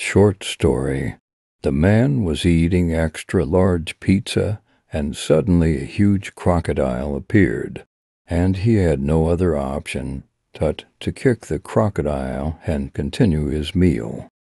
short story. The man was eating extra large pizza, and suddenly a huge crocodile appeared, and he had no other option but to kick the crocodile and continue his meal.